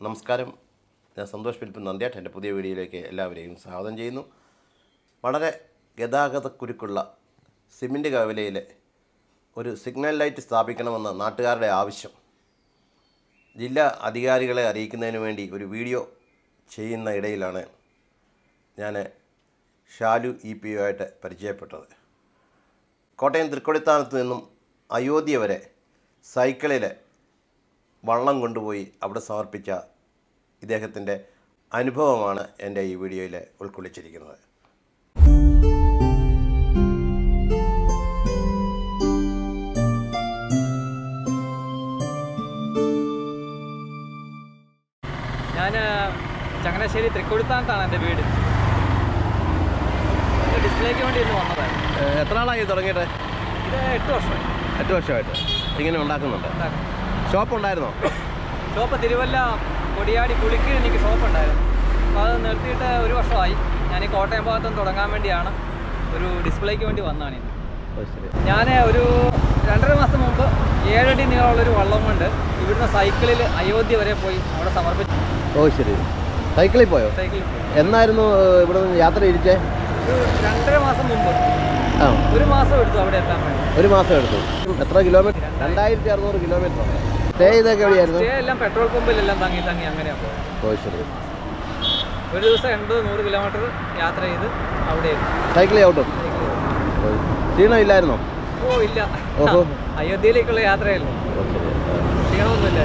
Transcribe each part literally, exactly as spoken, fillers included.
നമസ്കാരം, ഞാൻ സന്തോഷ് ഫിലിപ്പ് നന്ദ്യാട്ട്. എൻ്റെ പുതിയ വീഡിയോയിലേക്ക് എല്ലാവരെയും സ്വാഗതം ചെയ്യുന്നു. വളരെ ഗതാഗതക്കുരുക്കുള്ള സിമൻറ്റ് കവലയിലെ ഒരു സിഗ്നൽ ലൈറ്റ് സ്ഥാപിക്കണമെന്ന നാട്ടുകാരുടെ ആവശ്യം ജില്ലാ അധികാരികളെ അറിയിക്കുന്നതിന് വേണ്ടി ഒരു വീഡിയോ ചെയ്യുന്ന ഇടയിലാണ് ഞാൻ ഷാലു ഇ പി ആയിട്ട് പരിചയപ്പെട്ടത്. കോട്ടയം തൃക്കൊടിത്താനത്ത് നിന്നും അയോധ്യ വരെ സൈക്കിളിൽ വള്ളം കൊണ്ടുപോയി അവിടെ സമർപ്പിച്ച ഇദ്ദേഹത്തിൻ്റെ അനുഭവമാണ് എൻ്റെ ഈ വീഡിയോയിൽ ഉൾക്കൊള്ളിച്ചിരിക്കുന്നത്. ഞാൻ ചങ്ങനാശ്ശേരി തൃക്കൊടിത്താനത്താണ് എൻ്റെ വീട്. ഡിസ്പ്ലേക്ക് വേണ്ടി ഇന്ന് വന്നതാണ്. എത്ര നാളായി തുടങ്ങിയിട്ട്? ഇത് എട്ട് വർഷമായി. എട്ട് വർഷമായിട്ട് ഇങ്ങനെ ഉണ്ടാക്കുന്നുണ്ട്. ഷോപ്പ് ഉണ്ടായിരുന്നോ? ഷോപ്പ് തിരുവല്ല കൊടിയാടി കുളിക്കീഴ് എനിക്ക് ഷോപ്പ് ഉണ്ടായിരുന്നു. അപ്പോൾ അത് നിർത്തിയിട്ട് ഒരു വർഷമായി. ഞാൻ ഈ കോട്ടയം ഭാഗത്തുനിന്ന് തുടങ്ങാൻ വേണ്ടിയാണ് ഒരു ഡിസ്പ്ലേക്ക് വേണ്ടി വന്നതാണ് ഇന്ന്. ഞാൻ ഒരു രണ്ടര മാസം മുമ്പ് ഏഴടി നീളമുള്ളൊരു വള്ളം കൊണ്ട് ഇവിടുന്ന് സൈക്കിളിൽ അയോധ്യ വരെ പോയി അവിടെ സമർപ്പിച്ചു. ഓ ശരി, സൈക്കിളിൽ പോയോ? സൈക്കിളിൽ പോയി. എന്നായിരുന്നു ഇവിടെ നിന്ന് യാത്ര തിരിച്ചേ? ഒരു രണ്ടര മാസം മുമ്പ്. ആ, ഒരു മാസം എടുത്തു അവിടെ എത്താൻ വേണ്ടി. ഒരു മാസം എടുത്തു. എത്ര കിലോമീറ്റർ? രണ്ടായിരത്തി അറുന്നൂറ് കിലോമീറ്റർ. സ്റ്റേ ചെയ്തൊക്കെ എവിടെയായിരുന്നു? സ്റ്റേ എല്ലാം പെട്രോൾ പമ്പിലെല്ലാം തങ്ങി തങ്ങി അങ്ങനെയാണ് പോയത്. ഓ ശരി. ഒരു ദിവസം എൺപത് നൂറ് കിലോമീറ്റർ യാത്ര ചെയ്ത് അവിടെ സൈക്കിൾ ഔട്ടും ക്ഷീണം ഇല്ലായിരുന്നോ? ഓ ഇല്ല, അയോധ്യയിലേക്കുള്ള യാത്രയല്ലേ, ക്ഷീണമൊന്നുമില്ല.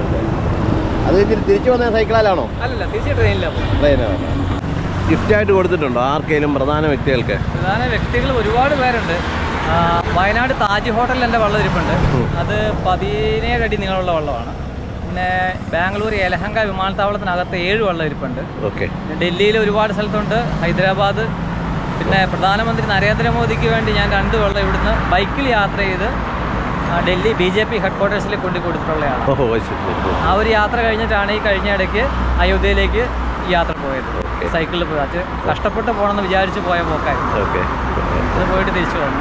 അത് കഴിഞ്ഞിട്ട് തിരിച്ചു വന്ന സൈക്കിളിലാണോ? അല്ലല്ല, തിരിച്ച് ട്രെയിനിലാണ്. ട്രെയിനാണ്. ഗിഫ്റ്റായിട്ട് കൊടുത്തിട്ടുണ്ടോ ആർക്കെങ്കിലും പ്രധാന വ്യക്തികൾക്ക്? പ്രധാന വ്യക്തികൾ ഒരുപാട് പേരുണ്ട്. വയനാട് താജ് ഹോട്ടലിൽ എൻ്റെ വള്ളം ഇരിപ്പുണ്ട്. അത് പതിനേഴ് അടി നീളമുള്ള വള്ളമാണ്. പിന്നെ ബാംഗ്ലൂർ യലഹങ്ക വിമാനത്താവളത്തിനകത്ത് ഏഴ് വള്ളം ഇരിപ്പുണ്ട്. ഓക്കെ. ഡൽഹിയിൽ ഒരുപാട് സ്ഥലത്തുണ്ട്, ഹൈദരാബാദ്. പിന്നെ പ്രധാനമന്ത്രി നരേന്ദ്രമോദിക്ക് വേണ്ടി ഞാൻ രണ്ട് വള്ളം ഇവിടുന്ന് ബൈക്കിൽ യാത്ര ചെയ്ത് Delhi B J P head ക്വാർട്ടേഴ്സിൽ കൊണ്ടു കൊടുത്തിട്ടുള്ളതാണ്. ആ ഒരു യാത്ര കഴിഞ്ഞിട്ടാണ് ഈ കഴിഞ്ഞ ഇടയ്ക്ക് അയോധ്യയിലേക്ക് യാത്ര പോയത്. സൈക്കിളിൽ പോയി. അത് കഷ്ടപ്പെട്ട് പോകണമെന്ന് വിചാരിച്ച് പോയ പോക്കായിരുന്നു. അത് പോയിട്ട് തിരിച്ചു വന്നു.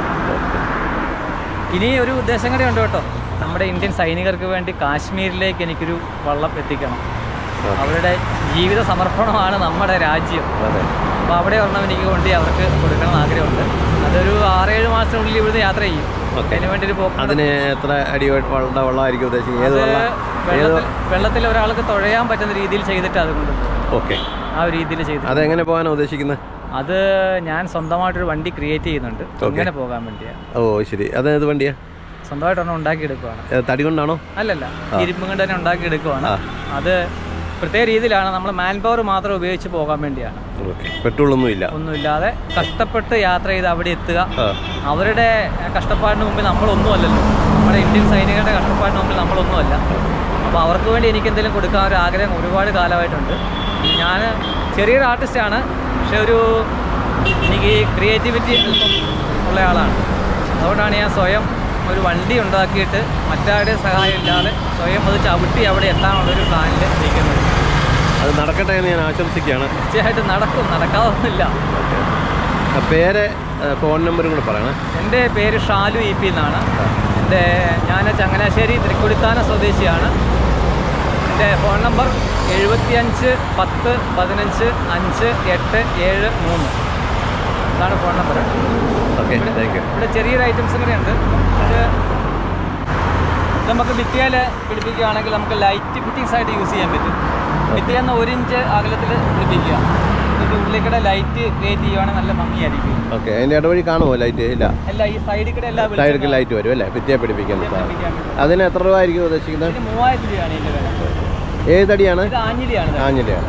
ഇനി ഒരു ഉദ്ദേശം കൂടെ ഉണ്ട് കേട്ടോ. നമ്മുടെ ഇന്ത്യൻ സൈനികർക്ക് വേണ്ടി കാശ്മീരിലേക്ക് എനിക്കൊരു വള്ളം എത്തിക്കണം. അവരുടെ ജീവിത സമർപ്പണമാണ് നമ്മുടെ രാജ്യം. അപ്പോൾ അവിടെ ഒരെണ്ണം എനിക്ക് കൊണ്ട് അവർക്ക് കൊടുക്കണം ആഗ്രഹമുണ്ട്. അതൊരു ആറേഴ് മാസത്തിനുള്ളിൽ ഇവിടുന്ന് യാത്ര ചെയ്യും. അതിന് വേണ്ടി ഒരു പോക്ക്. അതിന് എത്ര അടി വെള്ളമായിരിക്കും ഉദ്ദേശിക്കുന്നത്? വെള്ളത്തിൽ വെള്ളത്തിൽ ഒരാൾക്ക് തുഴയാൻ പറ്റുന്ന രീതിയിൽ ചെയ്തിട്ട് അതുകൊണ്ട് ഓക്കെ ആ ഒരു രീതിയിൽ ചെയ്ത്. അതെങ്ങനെ പോകാനാണ് ഉദ്ദേശിക്കുന്നത്? അത് ഞാൻ സ്വന്തമായിട്ടൊരു വണ്ടി ക്രിയേറ്റ് ചെയ്യുന്നുണ്ട്, അങ്ങനെ പോകാൻ വേണ്ടിയാണ്. ഓ ശരി. അതേത് വണ്ടിയാ? സ്വന്തമായിട്ടൊരെണ്ണം ഉണ്ടാക്കിയെടുക്കുവാണ്. തടി കൊണ്ടാണോ? അല്ലല്ല, ഇരുമ്പ് കൊണ്ട് തന്നെ ഉണ്ടാക്കിയെടുക്കുവാണ്. അത് പ്രത്യേക രീതിയിലാണ്. നമ്മൾ മാൻ പവർ മാത്രം ഉപയോഗിച്ച് പോകാൻ വേണ്ടിയാണ്. പെട്രോൾ ഒന്നും ഇല്ല, ഒന്നുമില്ലാതെ കഷ്ടപ്പെട്ട് യാത്ര ചെയ്ത് അവിടെ എത്തുക. അവരുടെ കഷ്ടപ്പാടിന് മുമ്പിൽ നമ്മളൊന്നും അല്ലല്ലോ. നമ്മുടെ ഇന്ത്യൻ സൈനികരുടെ കഷ്ടപ്പാടിന് മുമ്പിൽ നമ്മളൊന്നുമല്ല. അപ്പോൾ അവർക്ക് വേണ്ടി എനിക്ക് എന്തെങ്കിലും കൊടുക്കാൻ ഒരു ആഗ്രഹം ഒരുപാട് കാലമായിട്ടുണ്ട്. ഞാൻ ചെറിയൊരു ആർട്ടിസ്റ്റാണ്, പക്ഷെ ഒരു എനിക്ക് ക്രിയേറ്റിവിറ്റി ഉള്ള ആളാണ്. അതുകൊണ്ടാണ് ഞാൻ സ്വയം ഒരു വണ്ടി ഉണ്ടാക്കിയിട്ട് മറ്റാരുടെയും സഹായം ഇല്ലാതെ സ്വയം അത് ചവിട്ടി അവിടെ എത്താനുള്ളൊരു പ്ലാനിൽ ഇരിക്കുന്നത്. അത് നടക്കട്ടെ എന്ന് ഞാൻ ആശംസിക്കുകയാണ്. തീർച്ചയായിട്ടും നടക്കും, നടക്കാതൊന്നുമില്ല. പേര് ഫോൺ നമ്പറും കൂടെ പറയണം. എൻ്റെ പേര് ഷാലു ഇ പി എന്നാണ്. എൻ്റെ ഞാൻ ചങ്ങനാശ്ശേരി തൃക്കൊടിത്താന സ്വദേശിയാണ്. എൻ്റെ ഫോൺ നമ്പർ എഴുപത്തിയഞ്ച് പത്ത് പതിനഞ്ച് അഞ്ച് എട്ട് ഏഴ് മൂന്ന്. ഇതാണ് phone number. Okay, thank you. ഇവിടെ ചെറിയൊരു ഐറ്റംസ് കൂടെ ഉണ്ട്. ഇത് നമുക്ക് ഭിത്തിയിൽ പിടിപ്പിക്കുകയാണെങ്കിൽ നമുക്ക് ലൈറ്റ് ഫിറ്റിങ്സ് ആയിട്ട് യൂസ് ചെയ്യാൻ പറ്റും. ഭിത്തിയിൽ നിന്ന് ഒരു ഇഞ്ച് അകലത്തിൽ പിടിപ്പിക്കുക. ഇതിൻ്റെ ഉള്ളിൽ ലൈറ്റ് ക്രിയേറ്റ് ചെയ്യുവാണെങ്കിൽ നല്ല ഭംഗിയായിരിക്കും. ഓക്കെ. അതിൻ്റെ ഇടവഴി കാണുമോ ലൈറ്റ്? ഇല്ല, അല്ല, ഈ സൈഡിൽ കൂടെ എല്ലാ സൈഡിൽ ലൈറ്റ് വരും അല്ലേ? ഭിത്തിയെ പിടിപ്പിക്കുന്നത്. അതിന് എത്ര രൂപ ആയിരിക്കും ഉദ്ദേശിക്കുന്നത്? മൂവായിരം രൂപയാണ് ഇതിൻ്റെ വില. ഏത് തടിയാണ്? ഇത് ആഞ്ഞിലിയാണ്. ആഞ്ഞിലിയാണ്.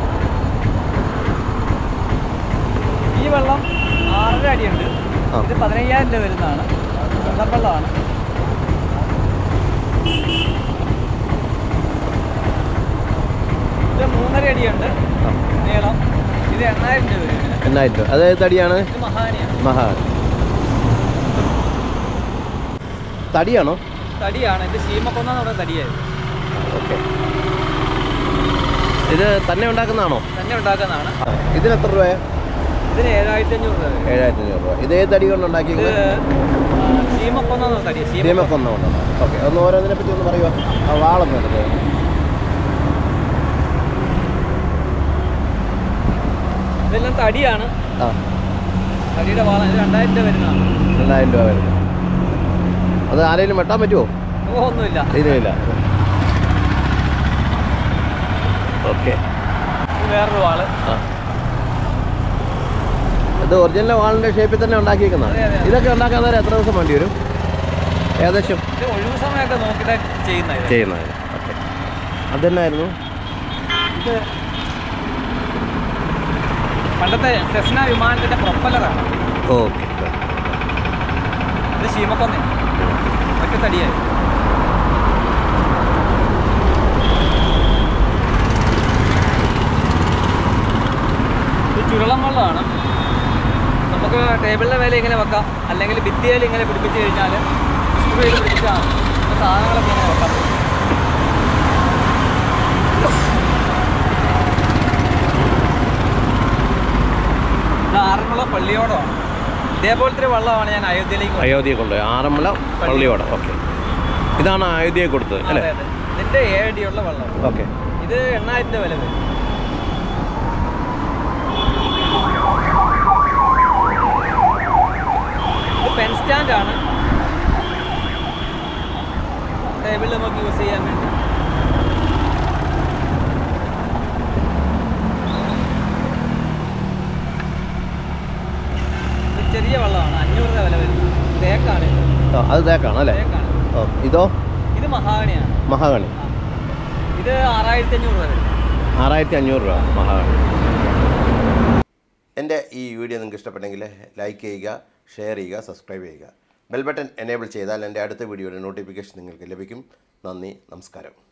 ഈ വെള്ളം ആറര അടിയുണ്ട്. ഇത് പതിനയ്യായിരം രൂപ വരുന്നതാണ്. വെള്ളമാണ്. ഇത് മൂന്നര അടിയുണ്ട് നീളം. ഇത് എണ്ണായിരം രൂപ വരും. എണ്ണായിരം രൂപ. അതേത് തടിയാണ്? ഇത് മഹാനിയാണ്. മഹാൻ തടിയാണോ? തടിയാണ്. ഇത് ശീമക്കൊന്ന പറഞ്ഞ തടിയായിരുന്നു. ഓക്കെ. ഇത് തന്നെ ഉണ്ടാക്കുന്നതാണോ? തന്നെ ഉണ്ടാക്കുന്നതാണ്. ഇതിന് എത്ര രൂപയാണ്? ഇതിന് ഏഴായിരത്തി അഞ്ഞൂറ് രൂപ. ഏഴായിരത്തി അഞ്ഞൂറ് രൂപ. ഇത് ഏത് തടി കൊണ്ട് ഉണ്ടാക്കിയത്? ശീമക്കൊന്ന തടി. ശീമക്കൊന്ന കൊണ്ടാണ്. ഓക്കെ. ഒന്ന് ഓരോന്നിനെ പറ്റി ഒന്ന് പറയുക. ആ വാളൊന്നും എടുക്കുക. ഇതെല്ലാം തടിയാണ്. ആ തടിയുടെ വാള രണ്ടായിരം രൂപ വരുന്നതാണ്. രണ്ടായിരം രൂപ വരുന്നത്. അത് ആരെങ്കിലും വെട്ടാൻ പറ്റുമോ? ഓ ഒന്നുമില്ല. ഇതിനുമില്ല. ഓക്കെ. വേറൊരു വാള്. ആ ഇത് ഒറിജിനൽ വാളിൻ്റെ ഷേപ്പിൽ തന്നെ ഉണ്ടാക്കിയിരിക്കുന്നതാണ്. ഇതൊക്കെ ഉണ്ടാക്കാൻ നേരം എത്ര ദിവസം വേണ്ടി വരും ഏകദേശം? ഒഴിവ് സമയമൊക്കെ നോക്കിയിട്ട് ചെയ്യുന്നത് ചെയ്യുന്നത് ഓക്കെ. അതെന്നായിരുന്നു? ഇത് പണ്ടത്തെ സെസ്ന വിമാനത്തിൻ്റെ പ്രൊപ്പല്ലറാണ്. ഓക്കെ. ഇത് ശീമക്കൊന്ന മറ്റു തടിയായി. ഇത് ചുരുളം വെള്ളമാണ്. നമുക്ക് ടേബിളിൻ്റെ മേലെ ഇങ്ങനെ വെക്കാം, അല്ലെങ്കിൽ ഭിത്തിയിൽ ഇങ്ങനെ പിടിപ്പിച്ച് കഴിഞ്ഞാൽ സ്ക്രൂയിൽ പിടിപ്പിച്ചാൽ സാധനങ്ങളൊക്കെ ഇങ്ങനെ വെക്കാം. ഇത് ആറന്മുള പള്ളിയോടമാണ്. ഇതേപോലത്തെ വെള്ളമാണ് ഞാൻ അയോധ്യയിലേക്ക് അയോധ്യയെ കൊണ്ട് ആറന്മുള പള്ളിയോടം. ഓക്കെ. ഇതാണ് അയോധ്യയെ കൊടുത്തത് അല്ലേ? ഇതിൻ്റെ ഏഴടിയുള്ള വെള്ളം. ഓക്കെ. ഇത് എണ്ണായിരം രൂപ വില വരും. പെൻ സ്റ്റാൻഡാണ്, ടേബിളിൽ നമുക്ക് യൂസ് ചെയ്യാൻ വേണ്ടി. ഇത് ചെറിയ വെള്ളമാണ്, അഞ്ഞൂറ് രൂപ വില വരുന്നത്. തേക്കാണ്. അത് തേക്കാണ് അല്ലേ? തേക്കാണ്. ഇതോ? ഇത് മഹാഗണിയാണ്. മഹാഗണി. ഇത് ആറായിരത്തി അഞ്ഞൂറ് രൂപ വരും. ആറായിരത്തി അഞ്ഞൂറ് രൂപ മഹാഗണി. എൻ്റെ ഈ വീഡിയോ നിങ്ങൾക്ക് ഇഷ്ടപ്പെട്ടെങ്കിൽ ലൈക്ക് ചെയ്യുക, ഷെയർ ചെയ്യുക, സബ്സ്ക്രൈബ് ചെയ്യുക. ബെൽ ബട്ടൺ എനേബിൾ ചെയ്താൽ എൻ്റെ അടുത്ത വീഡിയോയുടെ നോട്ടിഫിക്കേഷൻ നിങ്ങൾക്ക് ലഭിക്കും. നന്ദി, നമസ്കാരം.